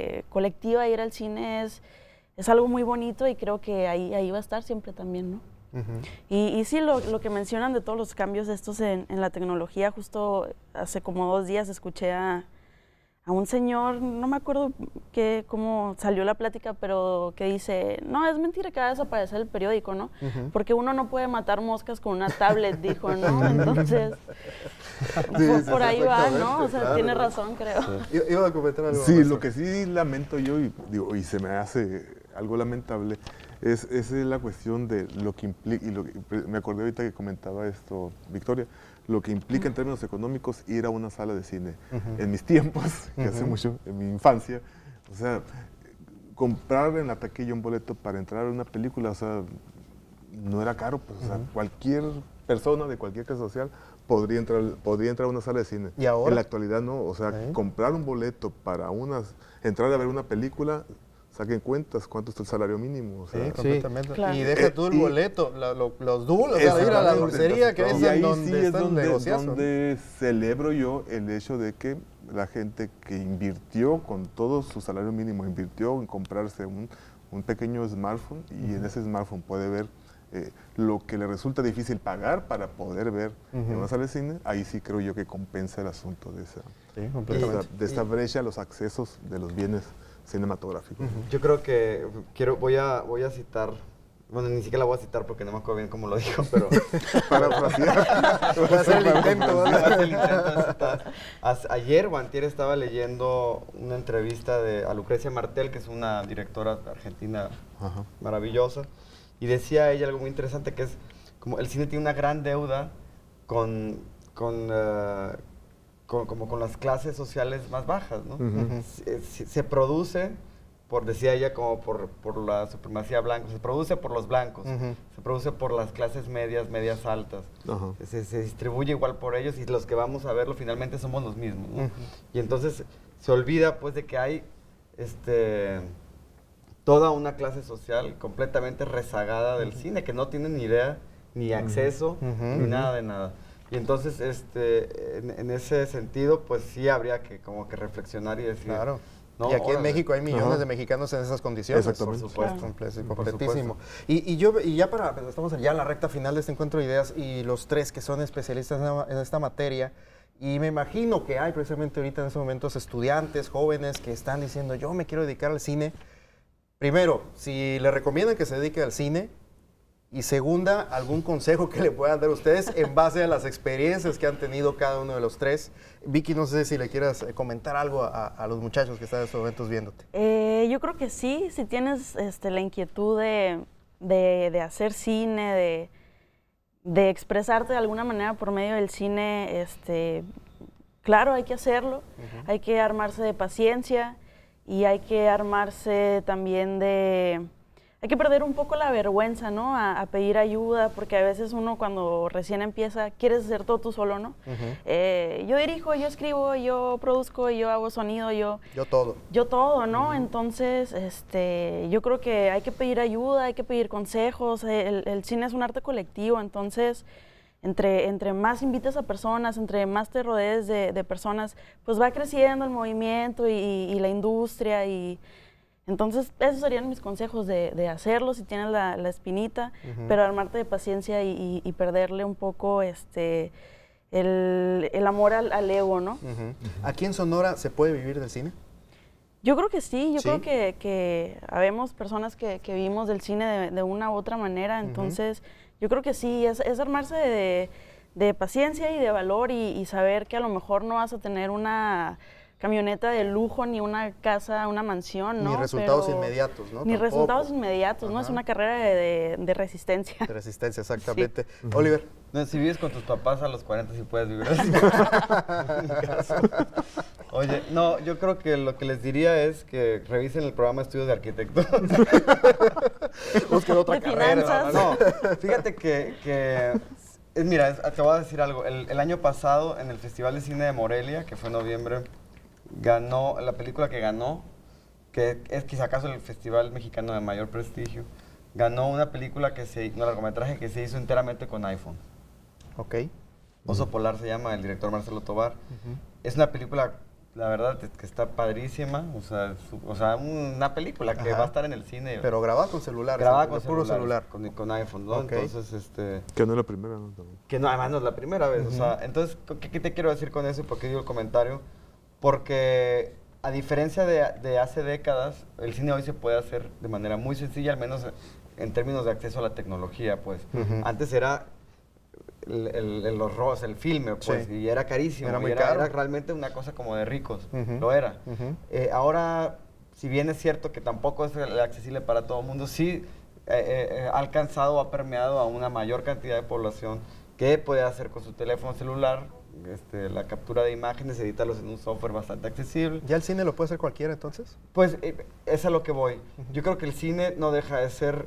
colectiva de ir al cine es algo muy bonito, y creo que ahí va a estar siempre también, ¿no? Y sí, lo que mencionan de todos los cambios estos en la tecnología, justo hace como 2 días escuché a un señor, no me acuerdo cómo salió la plática, pero que dice, no, es mentira que va a desaparecer el periódico, ¿no? Porque uno no puede matar moscas con una tablet, dijo, ¿no? Entonces, por ahí va, ¿no? O sea, claro, tiene razón, creo. Sí. Iba a comentar algo. Sí, lo que sí lamento yo, y se me hace algo lamentable, es la cuestión de lo que implica, y me acordé ahorita que comentaba esto Victoria, lo que implica en términos económicos ir a una sala de cine. En mis tiempos, que hace mucho, en mi infancia, o sea, comprar en la taquilla un boleto para entrar a una película, o sea, no era caro, pues, o sea, cualquier persona de cualquier clase social podría entrar a una sala de cine. ¿Y ahora? En la actualidad no, o sea, comprar un boleto para entrar a ver una película, saquen cuentas cuánto está el salario mínimo. O sea, sí, completamente. Claro. Y deja tú el boleto, los dulces, o sea, ir a la dulcería, que es en donde está el negociazo. Donde celebro yo el hecho de que la gente que invirtió con todo su salario mínimo, invirtió en comprarse un pequeño smartphone, y en ese smartphone puede ver lo que le resulta difícil pagar para poder ver en una sala de cine. Ahí sí creo yo que compensa el asunto de esta brecha, los accesos de los bienes cinematográfico. Yo creo que voy a citar, bueno, ni siquiera la voy a citar porque no me acuerdo bien cómo lo dijo, pero parafrasear. Voy a hacer el intento. de citar. Ayer o antier estaba leyendo una entrevista a Lucrecia Martel, que es una directora argentina maravillosa, y decía ella algo muy interesante, que es como el cine tiene una gran deuda con las clases sociales más bajas, ¿no? Se produce, decía ella, como por la supremacía blanca, se produce por los blancos, se produce por las clases medias altas, se distribuye igual por ellos, y los que vamos a verlo finalmente somos los mismos, ¿no? Y entonces se olvida, pues, de que hay toda una clase social completamente rezagada del cine, que no tiene ni idea, ni acceso, ni nada de nada. Y entonces, en ese sentido, pues sí habría que como que reflexionar y decir... Claro. ¿no? Y aquí en México hay millones de mexicanos en esas condiciones. Exactamente. Por supuesto. Completísimo. Y ya estamos ya en la recta final de este encuentro de ideas, y los tres que son especialistas en esta materia, y me imagino que hay precisamente ahorita en estos momentos estudiantes, jóvenes que están diciendo, yo me quiero dedicar al cine. Primero, si le recomiendan que se dedique al cine, y segunda, algún consejo que le puedan dar ustedes en base a las experiencias que han tenido cada uno de los tres. Vicky, no sé si le quieras comentar algo a los muchachos que están en estos momentos viéndote. Yo creo que sí, si tienes la inquietud de hacer cine, de expresarte de alguna manera por medio del cine, claro, hay que hacerlo, hay que armarse de paciencia, y hay que armarse también hay que perder un poco la vergüenza, ¿no? A pedir ayuda, porque a veces uno cuando recién empieza, quieres hacer todo tú solo, ¿no? Yo dirijo, yo escribo, yo produzco, yo hago sonido, yo todo. Yo todo, ¿no? Entonces, yo creo que hay que pedir ayuda, hay que pedir consejos. El cine es un arte colectivo, entonces, entre más invites a personas, entre más te rodees de personas, pues va creciendo el movimiento y la industria, y entonces esos serían mis consejos de hacerlo si tienes la espinita, pero armarte de paciencia y perderle un poco el amor al ego, ¿no? ¿Aquí en Sonora se puede vivir del cine? Yo creo que sí, yo creo que habemos personas que vivimos del cine de una u otra manera, entonces yo creo que sí, es armarse de paciencia y de valor, y saber que a lo mejor no vas a tener una camioneta de lujo, ni una casa, una mansión, ¿no? Ni resultados inmediatos, ¿no? Ni resultados inmediatos, ¿no? Es una carrera de resistencia. De resistencia, exactamente. Sí. Oliver. No, si vives con tus papás a los 40, sí puedes vivir así. Oye, no, yo creo que lo que les diría es que revisen el programa de estudios de arquitectura. Busquen otra carrera. No, fíjate que mira, te voy a decir algo. El año pasado, en el Festival de Cine de Morelia, que fue en noviembre, ganó, la película que ganó, que es quizá acaso el festival mexicano de mayor prestigio, ganó una película un largometraje que se hizo enteramente con iPhone. Ok. Oso Polar se llama, el director Marcelo Tovar. Es una película la verdad es que está padrísima, o sea, una película que va a estar en el cine. Pero grabada con celular. Grabada con puro celular. Con iPhone, ¿no? Okay. Entonces, Que no es la primera, ¿no? Que no, además no es la primera vez, o sea, entonces, ¿qué te quiero decir con eso? ¿Por qué digo el comentario? Porque a diferencia de hace décadas, el cine hoy se puede hacer de manera muy sencilla, al menos en términos de acceso a la tecnología, pues. Antes era los RAWs, el filme, pues, y era carísimo. Era muy caro. Era realmente una cosa como de ricos, lo era. Ahora, si bien es cierto que tampoco es accesible para todo el mundo, sí ha alcanzado o ha permeado a una mayor cantidad de población que puede hacer con su teléfono celular la captura de imágenes, editarlos en un software bastante accesible. ¿Ya el cine lo puede hacer cualquiera entonces? Pues es a lo que voy. Yo creo que el cine no deja de ser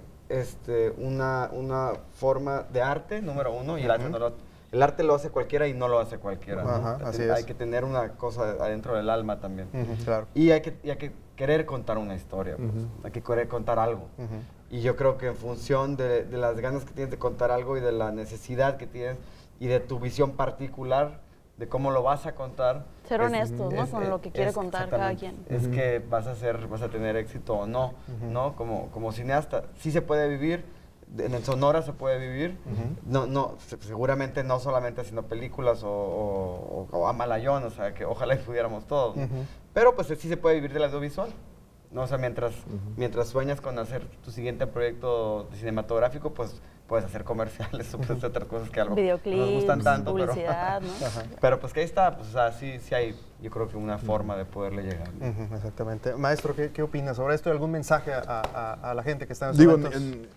una forma de arte, número uno, y el arte lo hace cualquiera y no lo hace cualquiera. Ajá, ¿no? así Hay es. que tener una cosa adentro del alma también. Claro. Y hay que querer contar una historia, pues. Hay que querer contar algo. Y yo creo que en función de las ganas que tienes de contar algo y de la necesidad que tienes y de tu visión particular de cómo lo vas a contar. Ser honestos, ¿no? Con lo que quiere contar cada quien. Es que vas a tener éxito o no, ¿no? Como cineasta, sí se puede vivir, en el Sonora se puede vivir, seguramente no solamente haciendo películas o a Malayón, o sea, que ojalá pudiéramos todos, pero pues sí se puede vivir del audiovisual. ¿No? O sea, mientras sueñas con hacer tu siguiente proyecto cinematográfico, pues puedes hacer comerciales o puedes hacer otras cosas que a lo mejor no nos gustan tanto. Publicidad, pero, ¿no? pero pues que ahí está, pues o sea, sí hay, yo creo que una forma de poderle llegar. Exactamente. Maestro, ¿qué opinas sobre esto? ¿Algún mensaje a la gente que está en Digo,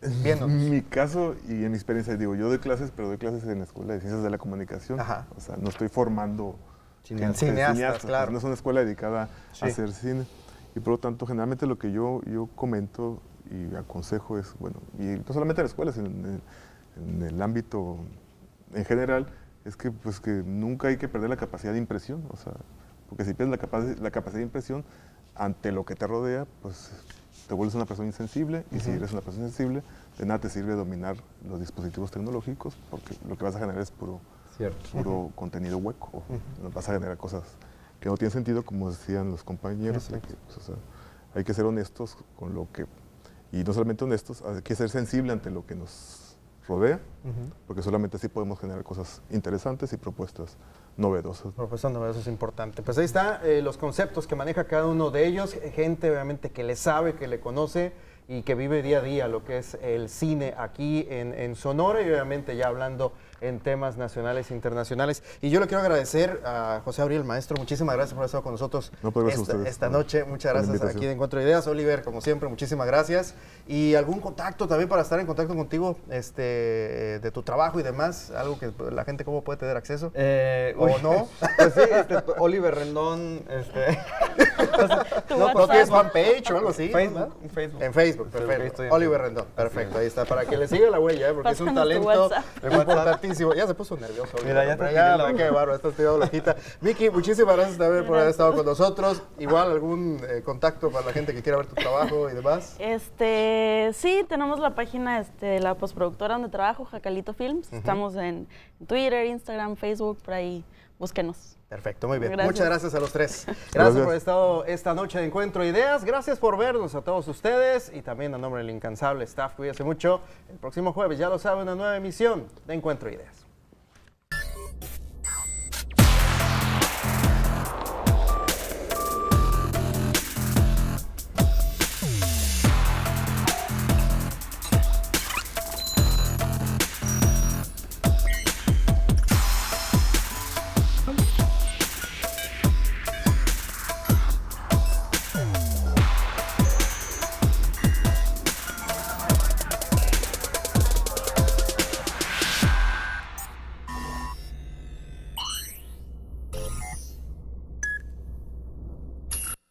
en mi caso y en mi experiencia, digo, yo doy clases, pero doy clases en la Escuela de Ciencias de la Comunicación. O sea, no estoy formando cineastas, claro. Pues, no es una escuela dedicada a hacer cine. Y por lo tanto, generalmente lo que yo comento y aconsejo es, bueno, y no solamente en las escuelas, en el ámbito en general, es que, pues, que nunca hay que perder la capacidad de impresión, o sea, porque si pierdes la capacidad de impresión ante lo que te rodea, pues te vuelves una persona insensible, y si eres una persona insensible, de nada te sirve dominar los dispositivos tecnológicos, porque lo que vas a generar es puro contenido hueco, vas a generar cosas que no tiene sentido, como decían los compañeros, pues, o sea, hay que ser honestos con lo que, y no solamente honestos, hay que ser sensible ante lo que nos rodea, porque solamente así podemos generar cosas interesantes y propuestas novedosas. Propuestas novedosas es importante. Pues ahí está los conceptos que maneja cada uno de ellos, gente obviamente que le sabe, que le conoce y que vive día a día lo que es el cine aquí en Sonora, y obviamente ya hablando en temas nacionales e internacionales. Y yo le quiero agradecer a José Abril, maestro, muchísimas gracias por haber estado con nosotros esta noche. Muchas gracias aquí de Encuentro de Ideas. Oliver, como siempre, muchísimas gracias. Y algún contacto también para estar en contacto contigo de tu trabajo y demás, algo que la gente cómo puede tener acceso, o no. Pues sí, Oliver Rendón, no tienes fanpage o algo así. Facebook. En Facebook, perfecto. Oliver Rendón, perfecto, ahí está, para que le siga la huella, porque es un talento importantísimo. Ya se puso nervioso. Mira, ya qué bárbaro, está tirado la hojita. Vicky, muchísimas gracias también por haber estado con nosotros. Igual, algún contacto para la gente que quiera ver tu trabajo y demás. Sí, tenemos la página de la postproductora donde trabajo, Jacalito Films. Estamos en Twitter, Instagram, Facebook, por ahí, búsquenos. Perfecto, muy bien. Gracias. Muchas gracias a los tres. Gracias por haber estado esta noche de Encuentro de Ideas. Gracias por vernos a todos ustedes y también a nombre del incansable staff. Cuídense mucho. El próximo jueves, ya lo saben, una nueva emisión de Encuentro de Ideas.